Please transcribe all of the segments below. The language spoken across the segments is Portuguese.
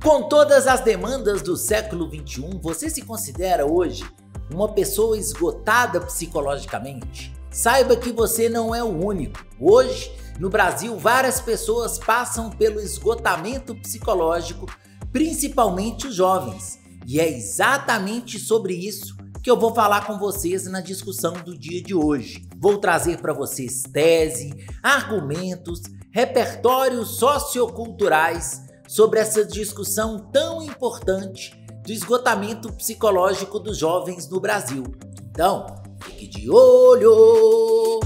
Com todas as demandas do século XXI, você se considera hoje uma pessoa esgotada psicologicamente? Saiba que você não é o único. Hoje, no Brasil, várias pessoas passam pelo esgotamento psicológico, principalmente os jovens. E é exatamente sobre isso que eu vou falar com vocês na discussão do dia de hoje. Vou trazer para vocês tese, argumentos, repertórios socioculturais sobre essa discussão tão importante do esgotamento psicológico dos jovens no Brasil. Então, fique de olho!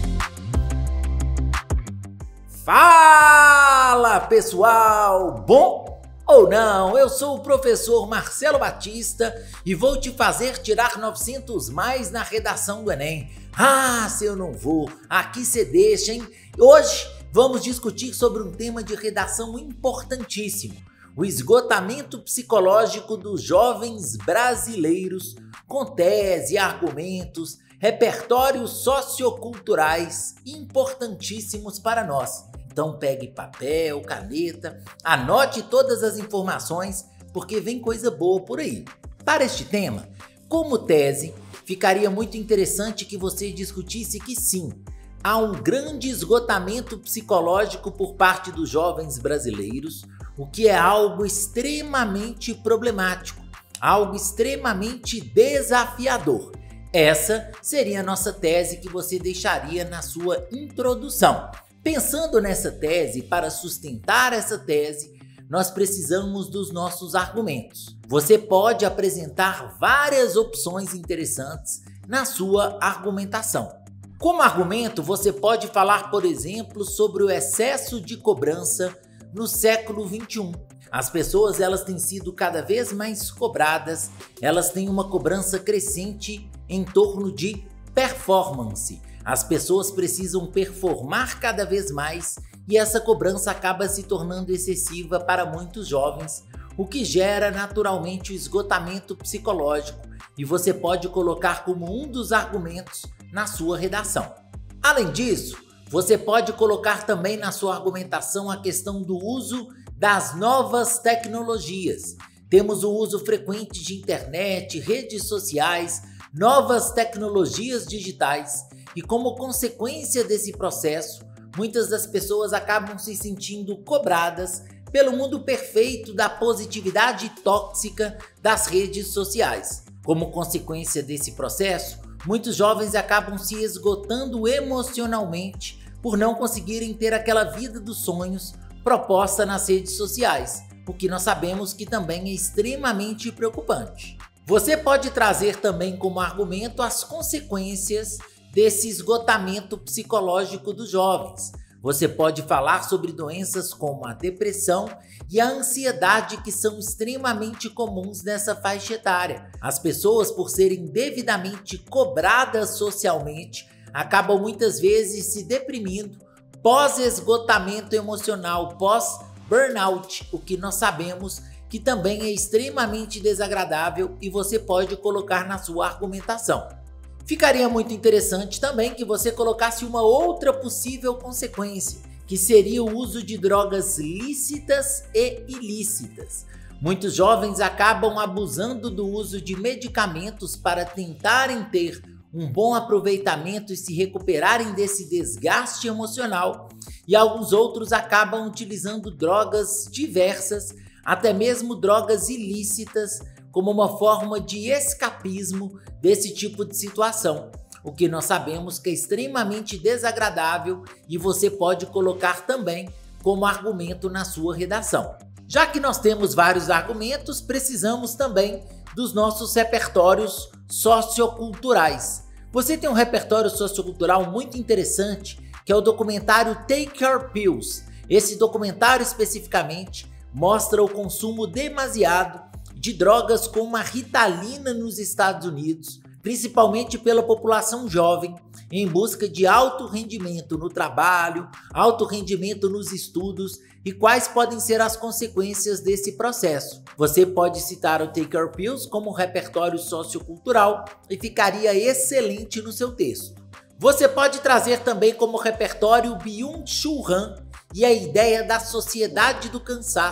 Fala, pessoal! Bom ou não? Eu sou o professor Marcelo Batista e vou te fazer tirar 900 mais na redação do Enem. Ah, se eu não vou, aqui cê deixa, hein? Hoje vamos discutir sobre um tema de redação importantíssimo: o esgotamento psicológico dos jovens brasileiros, com tese, argumentos, repertórios socioculturais importantíssimos para nós. Então pegue papel, caneta, anote todas as informações, porque vem coisa boa por aí. Para este tema, como tese, ficaria muito interessante que você discutisse que sim, há um grande esgotamento psicológico por parte dos jovens brasileiros, o que é algo extremamente problemático, algo extremamente desafiador. Essa seria a nossa tese que você deixaria na sua introdução. Pensando nessa tese, para sustentar essa tese, nós precisamos dos nossos argumentos. Você pode apresentar várias opções interessantes na sua argumentação. Como argumento, você pode falar, por exemplo, sobre o excesso de cobrança no século XXI. As pessoas elas têm sido cada vez mais cobradas, elas têm uma cobrança crescente em torno de performance. As pessoas precisam performar cada vez mais e essa cobrança acaba se tornando excessiva para muitos jovens, o que gera naturalmente o esgotamento psicológico, e você pode colocar como um dos argumentos na sua redação. Além disso, você pode colocar também na sua argumentação a questão do uso das novas tecnologias. Temos o uso frequente de internet, redes sociais, novas tecnologias digitais, e como consequência desse processo, muitas das pessoas acabam se sentindo cobradas pelo mundo perfeito da positividade tóxica das redes sociais. Como consequência desse processo, muitos jovens acabam se esgotando emocionalmente por não conseguirem ter aquela vida dos sonhos proposta nas redes sociais, o que nós sabemos que também é extremamente preocupante. Você pode trazer também como argumento as consequências desse esgotamento psicológico dos jovens. Você pode falar sobre doenças como a depressão e a ansiedade, que são extremamente comuns nessa faixa etária. As pessoas, por serem devidamente cobradas socialmente, acabam muitas vezes se deprimindo pós-esgotamento emocional, pós-burnout, o que nós sabemos que também é extremamente desagradável e você pode colocar na sua argumentação. Ficaria muito interessante também que você colocasse uma outra possível consequência, que seria o uso de drogas lícitas e ilícitas. Muitos jovens acabam abusando do uso de medicamentos para tentarem ter um bom aproveitamento e se recuperarem desse desgaste emocional, e alguns outros acabam utilizando drogas diversas, até mesmo drogas ilícitas, como uma forma de escapismo desse tipo de situação, o que nós sabemos que é extremamente desagradável e você pode colocar também como argumento na sua redação. Já que nós temos vários argumentos, precisamos também dos nossos repertórios socioculturais. Você tem um repertório sociocultural muito interessante, que é o documentário Take Your Pills. Esse documentário especificamente mostra o consumo demasiado de drogas como a Ritalina nos Estados Unidos, principalmente pela população jovem, em busca de alto rendimento no trabalho, alto rendimento nos estudos e quais podem ser as consequências desse processo. Você pode citar o Take Your Pills como repertório sociocultural e ficaria excelente no seu texto. Você pode trazer também como repertório Byung-Chul Han e a ideia da sociedade do cansaço.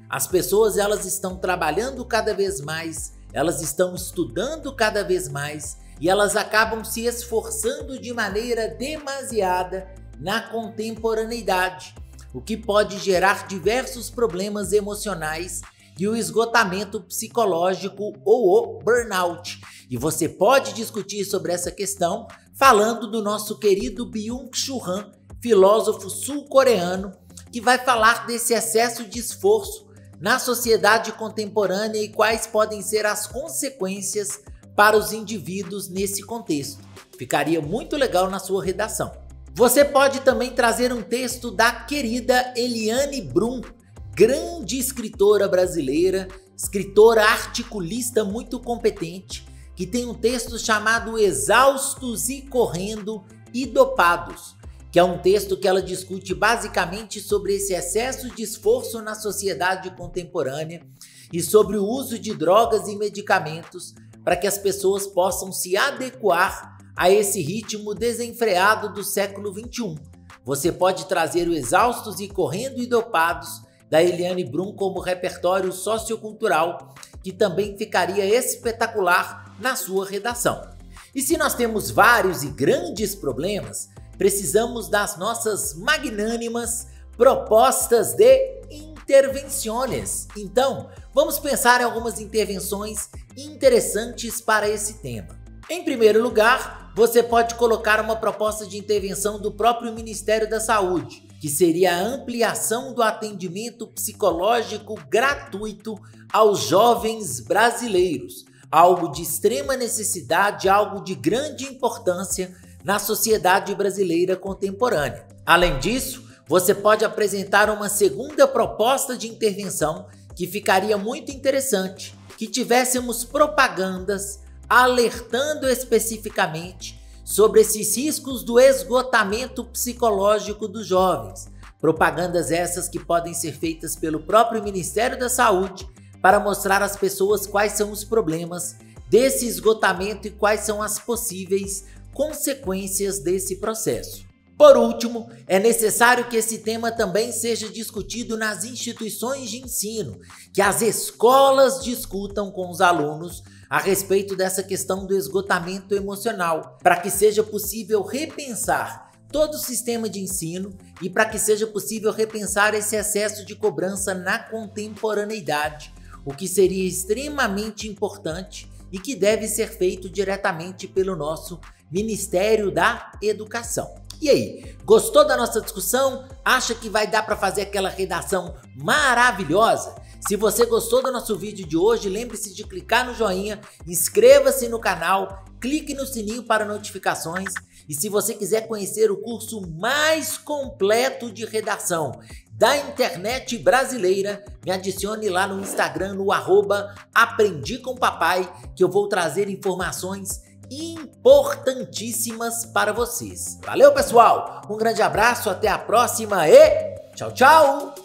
As pessoas elas estão trabalhando cada vez mais, elas estão estudando cada vez mais e elas acabam se esforçando de maneira demasiada na contemporaneidade, o que pode gerar diversos problemas emocionais e o esgotamento psicológico ou o burnout. E você pode discutir sobre essa questão falando do nosso querido Byung-Chul Han, filósofo sul-coreano, que vai falar desse excesso de esforço na sociedade contemporânea e quais podem ser as consequências para os indivíduos nesse contexto. Ficaria muito legal na sua redação. Você pode também trazer um texto da querida Eliane Brum, grande escritora brasileira, escritora articulista muito competente, que tem um texto chamado Exaustos e Correndo e Dopados, que é um texto que ela discute basicamente sobre esse excesso de esforço na sociedade contemporânea e sobre o uso de drogas e medicamentos para que as pessoas possam se adequar a esse ritmo desenfreado do século XXI. Você pode trazer o Exaustos e Correndo e Dopados da Eliane Brum como repertório sociocultural, que também ficaria espetacular na sua redação. E se nós temos vários e grandes problemas, precisamos das nossas magnânimas propostas de intervenções. Então, vamos pensar em algumas intervenções interessantes para esse tema. Em primeiro lugar, você pode colocar uma proposta de intervenção do próprio Ministério da Saúde, que seria a ampliação do atendimento psicológico gratuito aos jovens brasileiros, algo de extrema necessidade, algo de grande importância na sociedade brasileira contemporânea. Além disso, você pode apresentar uma segunda proposta de intervenção que ficaria muito interessante, que tivéssemos propagandas alertando especificamente sobre esses riscos do esgotamento psicológico dos jovens. Propagandas essas que podem ser feitas pelo próprio Ministério da Saúde para mostrar às pessoas quais são os problemas desse esgotamento e quais são as possíveis consequências desse processo. Por último, é necessário que esse tema também seja discutido nas instituições de ensino, que as escolas discutam com os alunos a respeito dessa questão do esgotamento emocional, para que seja possível repensar todo o sistema de ensino e para que seja possível repensar esse excesso de cobrança na contemporaneidade, o que seria extremamente importante e que deve ser feito diretamente pelo nosso Ministério da Educação. E aí, gostou da nossa discussão? Acha que vai dar para fazer aquela redação maravilhosa? Se você gostou do nosso vídeo de hoje, lembre-se de clicar no joinha, inscreva-se no canal, clique no sininho para notificações e se você quiser conhecer o curso mais completo de redação da internet brasileira, me adicione lá no Instagram no @aprendicompapai, que eu vou trazer informações importantíssimas para vocês. Valeu, pessoal! Um grande abraço, até a próxima e tchau, tchau!